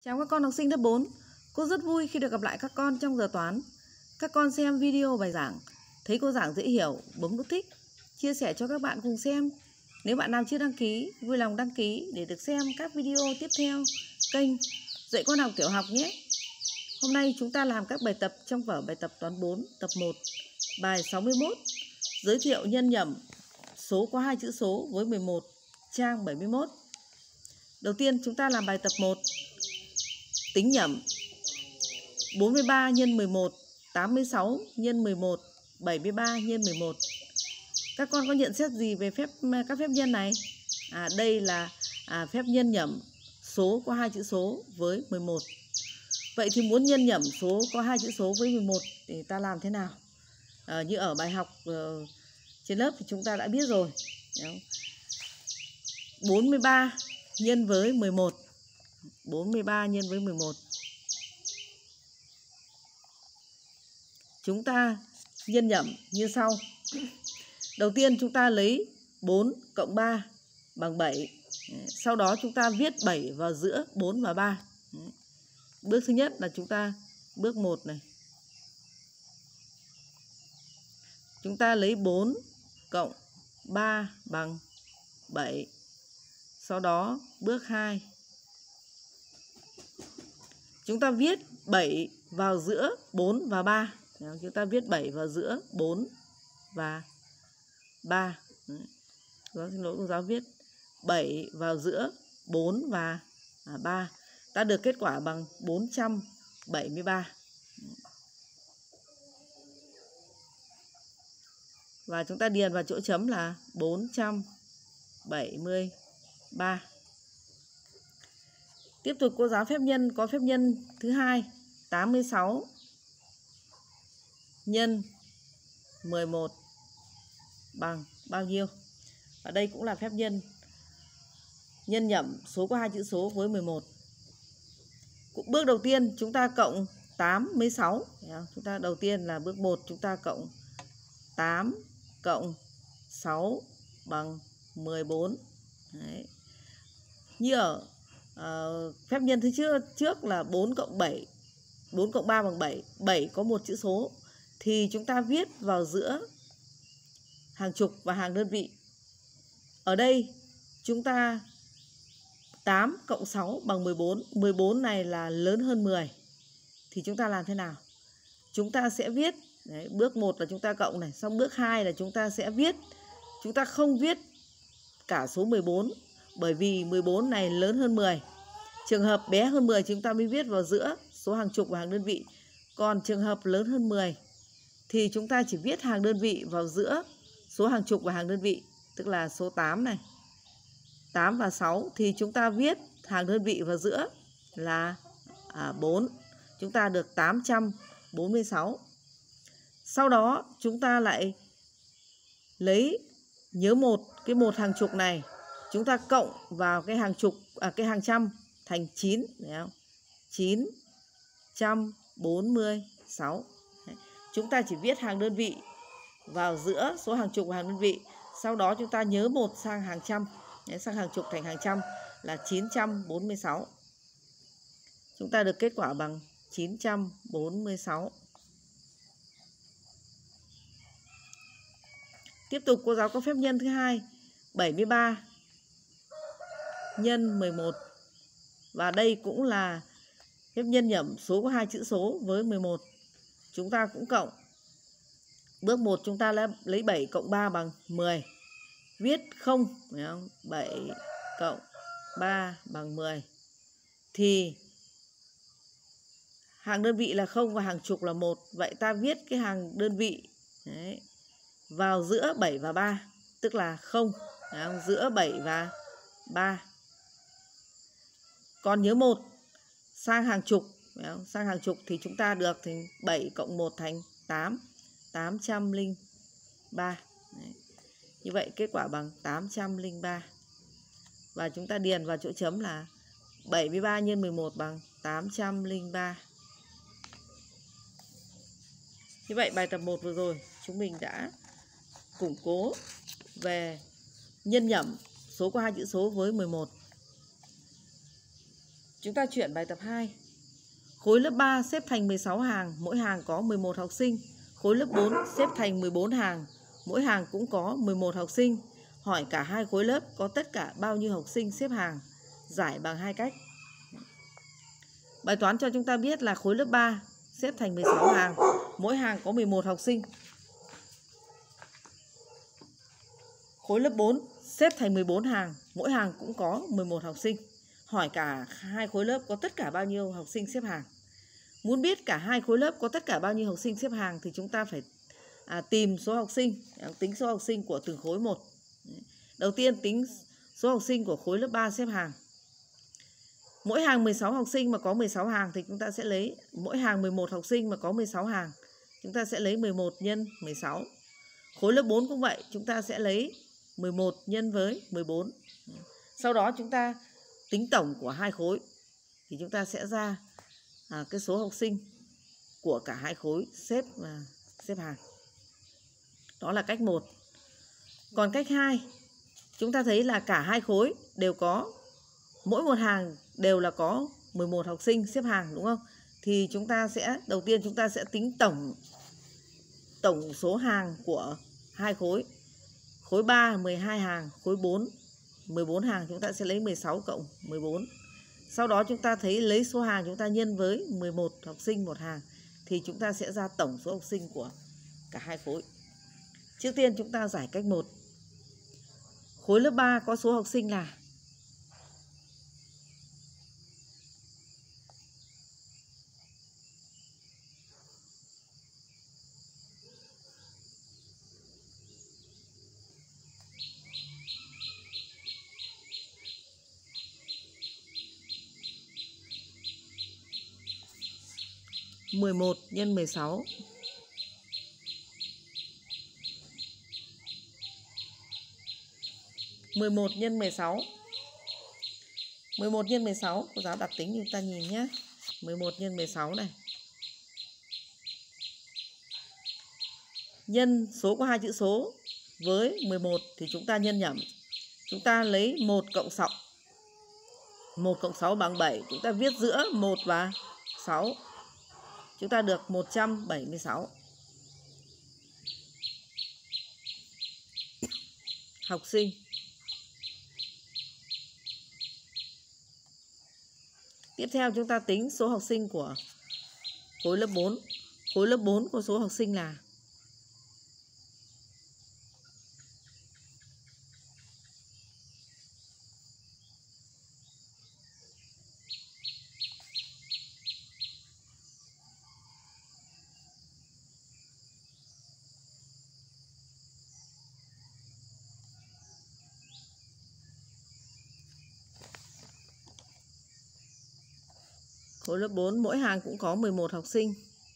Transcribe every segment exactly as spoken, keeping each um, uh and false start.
Chào các con học sinh lớp bốn. Cô rất vui khi được gặp lại các con trong giờ toán. Các con xem video bài giảng, thấy cô giảng dễ hiểu, bấm nút thích, chia sẻ cho các bạn cùng xem. Nếu bạn nào chưa đăng ký, vui lòng đăng ký để được xem các video tiếp theo kênh Dạy Con Học Tiểu Học nhé. Hôm nay chúng ta làm các bài tập trong vở bài tập toán bốn tập một, bài sáu mươi mốt, giới thiệu nhân nhẩm số có hai chữ số với mười một, trang bảy mươi mốt. Đầu tiên chúng ta làm bài tập một. Tính nhẩm bốn mươi ba nhân mười một, tám mươi sáu nhân mười một, bảy mươi ba nhân mười một. Các con có nhận xét gì về phép các phép nhân này? À, đây là à, phép nhân nhẩm số có hai chữ số với mười một. Vậy thì muốn nhân nhẩm số có hai chữ số với mười một thì ta làm thế nào? À, như ở bài học uh, trên lớp thì chúng ta đã biết rồi. bốn mươi ba nhân với mười một. bốn mươi ba nhân với mười một. Chúng ta nhân nhẩm như sau. Đầu tiên chúng ta lấy bốn cộng ba bằng bảy. Sau đó chúng ta viết bảy vào giữa bốn và ba. Bước thứ nhất là chúng ta bước một này. Chúng ta lấy bốn cộng ba bằng bảy. Sau đó bước hai. Chúng ta viết bảy vào giữa bốn và ba. Chúng ta viết bảy vào giữa bốn và ba. Đó, xin lỗi cô giáo, viết bảy vào giữa bốn và ba. Ta được kết quả bằng bốn trăm bảy mươi ba. Và chúng ta điền vào chỗ chấm là bốn trăm bảy mươi ba. Tiếp tục cô giáo phép nhân có phép nhân thứ hai, tám mươi sáu nhân mười một bằng bao nhiêu? Ở đây cũng là phép nhân nhân nhẩm số có hai chữ số với mười một. Bước đầu tiên chúng ta cộng tám mươi sáu. Chúng ta đầu tiên là bước một, chúng ta cộng tám cộng sáu bằng mười bốn. Đấy. Như ở uh, phép nhân thứ trước, trước là bốn cộng bảy. bốn cộng ba bằng bảy. bảy có một chữ số thì chúng ta viết vào giữa hàng chục và hàng đơn vị. Ở đây chúng ta tám cộng sáu bằng mười bốn. mười bốn này là lớn hơn mười. Thì chúng ta làm thế nào? Chúng ta sẽ viết, đấy, bước một là chúng ta cộng này, xong bước hai là chúng ta sẽ viết. Chúng ta không viết cả số mười bốn, bởi vì mười bốn này lớn hơn mười. Trường hợp bé hơn mười chúng ta mới viết vào giữa số hàng chục và hàng đơn vị. Còn trường hợp lớn hơn mười thì chúng ta chỉ viết hàng đơn vị vào giữa số hàng chục và hàng đơn vị. Tức là số tám này, tám và sáu thì chúng ta viết hàng đơn vị vào giữa là à, bốn. Chúng ta được tám trăm bốn mươi sáu. Sau đó chúng ta lại lấy, nhớ một, cái một hàng chục này chúng ta cộng vào cái hàng chục, à, cái hàng trăm thành chín. Thấy không? chín trăm bốn mươi sáu. Đấy. Chúng ta chỉ viết hàng đơn vị vào giữa số hàng chục và hàng đơn vị. Sau đó chúng ta nhớ một sang hàng trăm. Đấy, sang hàng chục thành hàng trăm là chín trăm bốn mươi sáu. Chúng ta được kết quả bằng chín trăm bốn mươi sáu. Tiếp tục cô giáo có phép nhân thứ hai, bảy mươi ba nhân mười một. Và đây cũng là phép nhân nhẩm số có hai chữ số với mười một. Chúng ta cũng cộng. Bước một chúng ta lấy bảy cộng ba bằng mười. Viết không, phải không? bảy cộng ba bằng mười. Thì hàng đơn vị là không và hàng chục là một. Vậy ta viết cái hàng đơn vị, đấy, vào giữa bảy và ba. Tức là không, phải không? Giữa bảy và ba. Còn nhớ một sang hàng chục, phải không? Sang hàng chục thì chúng ta được thành bảy cộng một thành tám. tám trăm lẻ ba. Đấy. Như vậy kết quả bằng tám trăm lẻ ba. Và chúng ta điền vào chỗ chấm là bảy mươi ba nhân mười một bằng tám trăm lẻ ba. Như vậy bài tập một vừa rồi chúng mình đã củng cố về nhân nhẩm số có hai chữ số với mười một. Chúng ta chuyển bài tập hai. Khối lớp ba xếp thành mười sáu hàng, mỗi hàng có mười một học sinh. Khối lớp bốn xếp thành mười bốn hàng, mỗi hàng cũng có mười một học sinh. Hỏi cả hai khối lớp có tất cả bao nhiêu học sinh xếp hàng? Giải bằng hai cách. Bài toán cho chúng ta biết là khối lớp ba xếp thành mười sáu hàng, mỗi hàng có mười một học sinh. Khối lớp bốn xếp thành mười bốn hàng, mỗi hàng cũng có mười một học sinh. Hỏi cả hai khối lớp có tất cả bao nhiêu học sinh xếp hàng. Muốn biết cả hai khối lớp có tất cả bao nhiêu học sinh xếp hàng thì chúng ta phải à, tìm số học sinh, tính số học sinh của từng khối một. Đầu tiên tính số học sinh của khối lớp ba xếp hàng. Mỗi hàng mười sáu học sinh mà có mười sáu hàng thì chúng ta sẽ lấy mỗi hàng mười một học sinh mà có mười sáu hàng. Chúng ta sẽ lấy mười một nhân mười sáu. Khối lớp bốn cũng vậy, chúng ta sẽ lấy mười một nhân với mười bốn. Sau đó chúng ta tính tổng của hai khối thì chúng ta sẽ ra à, cái số học sinh của cả hai khối xếp à, xếp hàng. Đó là cách một. Còn cách hai, chúng ta thấy là cả hai khối đều có, mỗi một hàng đều là có mười một học sinh xếp hàng, đúng không? Thì chúng ta sẽ, đầu tiên chúng ta sẽ tính tổng tổng số hàng của hai khối. Khối ba mười hai hàng, khối bốn mười bốn hàng, chúng ta sẽ lấy mười sáu cộng mười bốn. Sau đó chúng ta thấy lấy số hàng chúng ta nhân với mười một học sinh một hàng thì chúng ta sẽ ra tổng số học sinh của cả hai khối. Trước tiên chúng ta giải cách một. Khối lớp ba có số học sinh là mười một nhân mười sáu. mười một nhân mười sáu. mười một nhân mười sáu, cô giáo đặt tính chúng ta nhìn nhé. mười một nhân mười sáu này. Nhân số có hai chữ số với mười một thì chúng ta nhân nhẩm. Chúng ta lấy một cộng sáu. một cộng sáu bằng bảy. Chúng ta viết giữa một và sáu. Chúng ta được một trăm bảy mươi sáu học sinh. Tiếp theo chúng ta tính số học sinh của khối lớp bốn. Khối lớp bốn có số học sinh là khối lớp bốn mỗi hàng cũng có mười một học sinh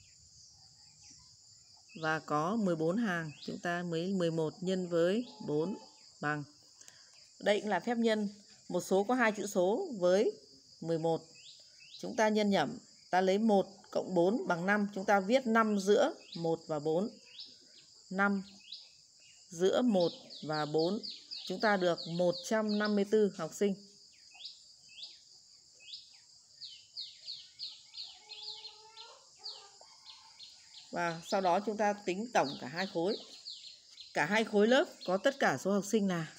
và có mười bốn hàng, chúng ta mới mười một nhân với bốn bằng. Đây cũng là phép nhân, một số có hai chữ số với mười một. Chúng ta nhân nhẩm, ta lấy một cộng bốn bằng năm, chúng ta viết năm giữa một và bốn. năm giữa một và bốn, chúng ta được một trăm năm mươi tư học sinh. Và sau đó chúng ta tính tổng cả hai khối. Cả hai khối lớp có tất cả số học sinh là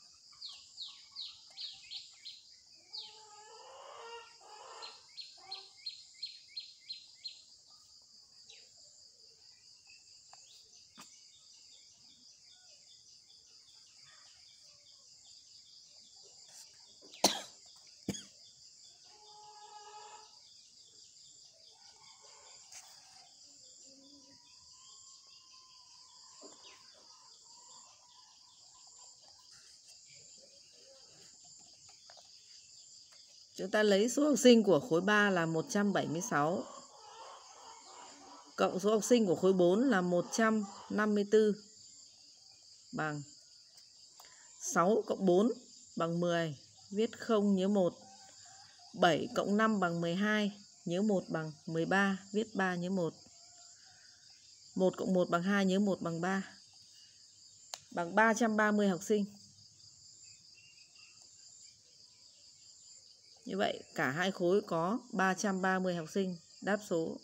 chúng ta lấy số học sinh của khối ba là một trăm bảy mươi sáu cộng số học sinh của khối bốn là một trăm năm mươi tư bằng sáu cộng bốn bằng mười, viết không nhớ một. bảy cộng năm bằng mười hai, nhớ một bằng mười ba, viết ba nhớ một. một cộng một bằng hai, nhớ một bằng ba. Bằng ba trăm ba mươi học sinh. Như vậy cả hai khối có ba trăm ba mươi học sinh. Đáp số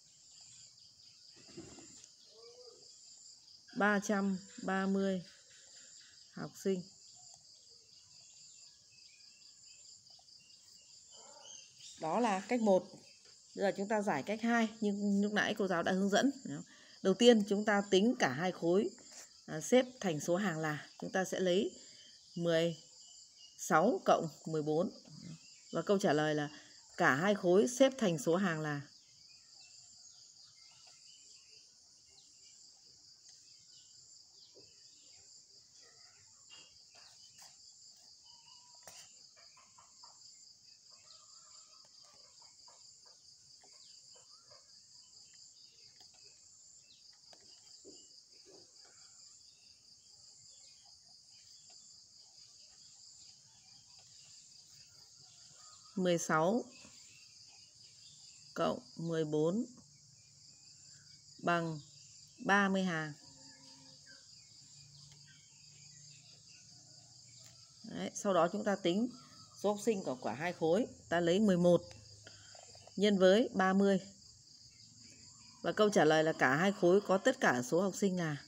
ba trăm ba mươi học sinh. Đó là cách một. Bây giờ chúng ta giải cách hai, nhưng lúc nãy cô giáo đã hướng dẫn. Đầu tiên chúng ta tính cả hai khối à, xếp thành số hàng là chúng ta sẽ lấy mười sáu cộng mười bốn. Và câu trả lời là cả hai khối xếp thành số hàng là mười sáu cộng mười bốn bằng ba mươi hàng. Đấy, sau đó chúng ta tính số học sinh của cả hai khối. Ta lấy mười một nhân với ba mươi. Và câu trả lời là cả hai khối có tất cả số học sinh là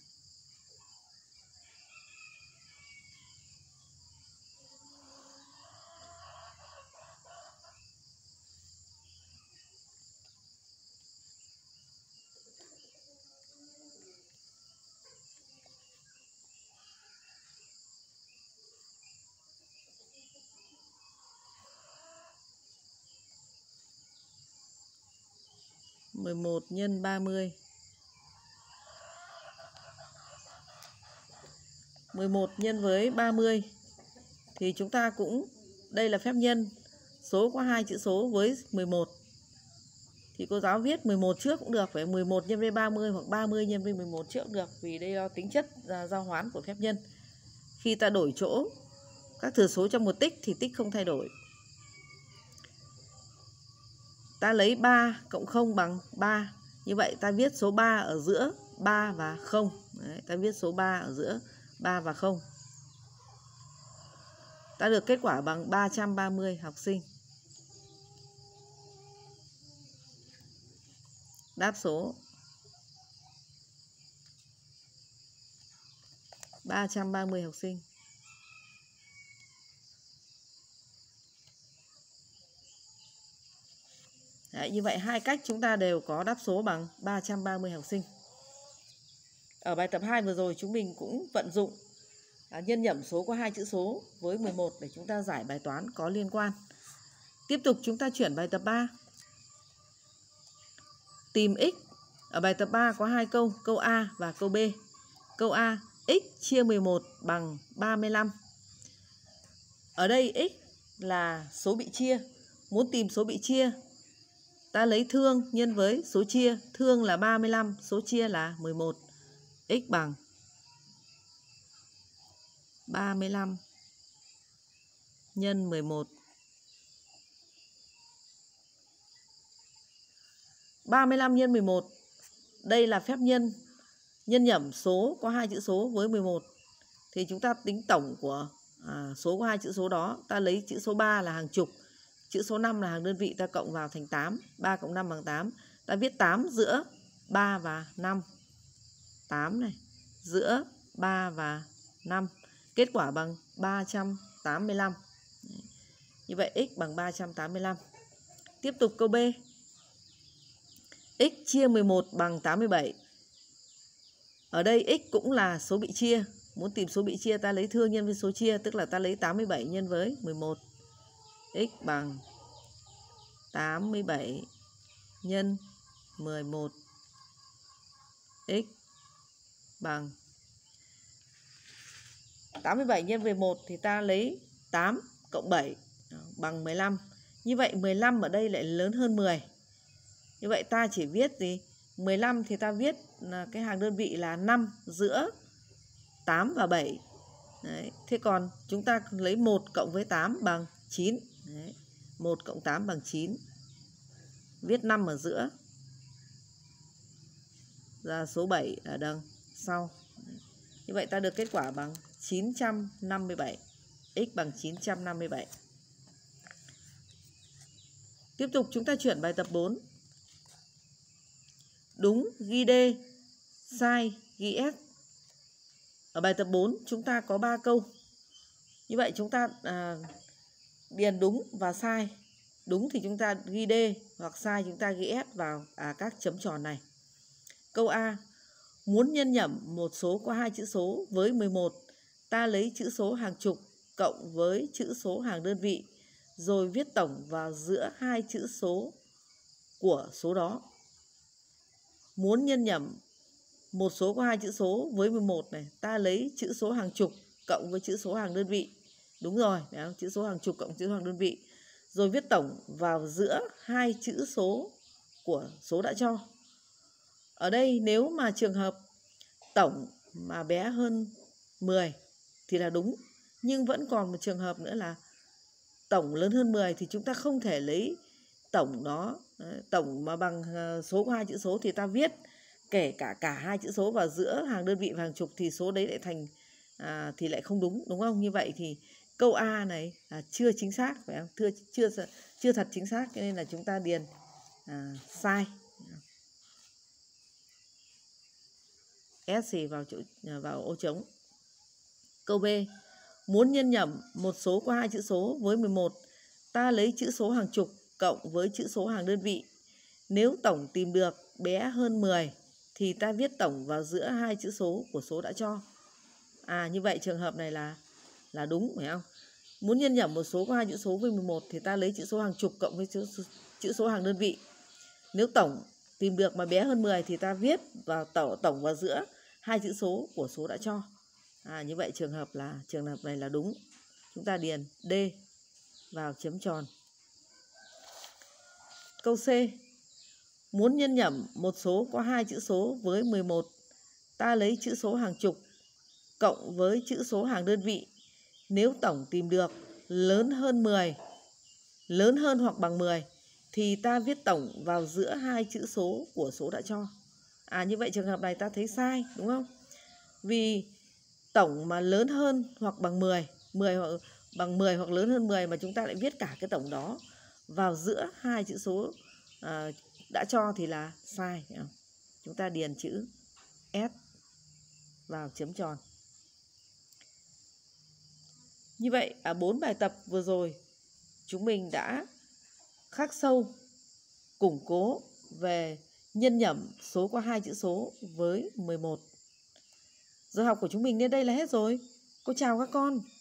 mười một nhân ba mươi. mười một nhân với ba mươi thì chúng ta cũng, đây là phép nhân, số có hai chữ số với mười một. Thì cô giáo viết mười một trước cũng được, phải mười một nhân với ba mươi hoặc ba mươi nhân với mười một trước cũng được, vì đây là tính chất giao hoán của phép nhân. Khi ta đổi chỗ các thừa số trong một tích thì tích không thay đổi. Ta lấy ba cộng không bằng ba. Như vậy ta viết số ba ở giữa ba và không. Đấy, ta viết số ba ở giữa ba và không. Ta được kết quả bằng ba trăm ba mươi học sinh. Đáp số ba trăm ba mươi học sinh. Đấy, như vậy hai cách chúng ta đều có đáp số bằng ba trăm ba mươi học sinh. Ở bài tập hai vừa rồi chúng mình cũng vận dụng à, nhân nhẩm số có hai chữ số với mười một để chúng ta giải bài toán có liên quan. Tiếp tục chúng ta chuyển bài tập ba. Tìm x. Ở bài tập ba có hai câu, câu A và câu B. Câu A, x chia mười một bằng ba mươi lăm. Ở đây x là số bị chia. Muốn tìm số bị chia, ta lấy thương nhân với số chia. Thương là ba mươi lăm, số chia là mười một. X bằng ba mươi lăm nhân mười một. ba mươi lăm nhân mười một. Đây là phép nhân nhân nhẩm số có hai chữ số với mười một. Thì chúng ta tính tổng của à, số có hai chữ số đó. Ta lấy chữ số ba là hàng chục, chữ số năm là hàng đơn vị, ta cộng vào thành tám. ba cộng năm bằng tám. Ta viết tám giữa ba và năm. tám này giữa ba và năm. Kết quả bằng ba trăm tám mươi lăm. Như vậy x bằng ba trăm tám mươi lăm. Tiếp tục câu B. X chia mười một bằng tám mươi bảy. Ở đây x cũng là số bị chia. Muốn tìm số bị chia ta lấy thương nhân với số chia, tức là ta lấy tám mươi bảy nhân với mười một. X bằng tám mươi bảy nhân mười một. X bằng tám mươi bảy nhân mười một thì ta lấy tám cộng bảy bằng mười lăm. Như vậy mười lăm ở đây lại lớn hơn mười. Như vậy ta chỉ viết gì? mười lăm thì ta viết là cái hàng đơn vị là năm giữa tám và bảy. Đấy. Thế còn chúng ta lấy một cộng với tám bằng chín. Đấy. một cộng tám bằng chín. Viết năm ở giữa. Ra số bảy ở đằng sau. Đấy. Như vậy ta được kết quả bằng chín trăm năm mươi bảy. X bằng chín trăm năm mươi bảy. Tiếp tục chúng ta chuyển bài tập bốn. Đúng ghi D, sai ghi S. Ở bài tập bốn chúng ta có ba câu. Như vậy chúng ta à, điền đúng và sai. Đúng thì chúng ta ghi D, hoặc sai chúng ta ghi S vào à, các chấm tròn này. Câu A. Muốn nhân nhẩm một số có hai chữ số với mười một, ta lấy chữ số hàng chục cộng với chữ số hàng đơn vị, rồi viết tổng vào giữa hai chữ số của số đó. Muốn nhân nhẩm một số có hai chữ số với mười một này, ta lấy chữ số hàng chục cộng với chữ số hàng đơn vị. Đúng rồi, chữ số hàng chục cộng chữ số hàng đơn vị. Rồi viết tổng vào giữa hai chữ số của số đã cho. Ở đây nếu mà trường hợp tổng mà bé hơn mười thì là đúng. Nhưng vẫn còn một trường hợp nữa là tổng lớn hơn mười thì chúng ta không thể lấy tổng đó. Tổng mà bằng số của hai chữ số thì ta viết kể cả cả hai chữ số vào giữa hàng đơn vị và hàng chục thì số đấy lại thành à, thì lại không đúng, đúng không? Như vậy thì câu A này là chưa chính xác, phải không? Chưa chưa chưa thật chính xác, cho nên là chúng ta điền à, sai. S thì vào chỗ vào ô trống. Câu B. Muốn nhân nhẩm một số có hai chữ số với mười một, ta lấy chữ số hàng chục cộng với chữ số hàng đơn vị. Nếu tổng tìm được bé hơn mười thì ta viết tổng vào giữa hai chữ số của số đã cho. À, như vậy trường hợp này là là đúng, phải không? Muốn nhân nhẩm một số có hai chữ số với mười một thì ta lấy chữ số hàng chục cộng với chữ, chữ số hàng đơn vị. Nếu tổng tìm được mà bé hơn mười thì ta viết vào tổng tổng vào giữa hai chữ số của số đã cho. À, như vậy trường hợp là trường hợp này là đúng. Chúng ta điền D vào chấm tròn. Câu C. Muốn nhân nhẩm một số có hai chữ số với mười một, ta lấy chữ số hàng chục cộng với chữ số hàng đơn vị. Nếu tổng tìm được lớn hơn mười, lớn hơn hoặc bằng mười thì ta viết tổng vào giữa hai chữ số của số đã cho. À, như vậy trường hợp này ta thấy sai, đúng không? Vì tổng mà lớn hơn hoặc bằng mười, mười hoặc bằng mười hoặc lớn hơn mười mà chúng ta lại viết cả cái tổng đó vào giữa hai chữ số à, đã cho thì là sai. Chúng ta điền chữ S vào chấm tròn. Như vậy ở bốn bài tập vừa rồi chúng mình đã khắc sâu, củng cố về nhân nhẩm số có hai chữ số với mười một. Giờ học của chúng mình đến đây là hết rồi. Cô chào các con.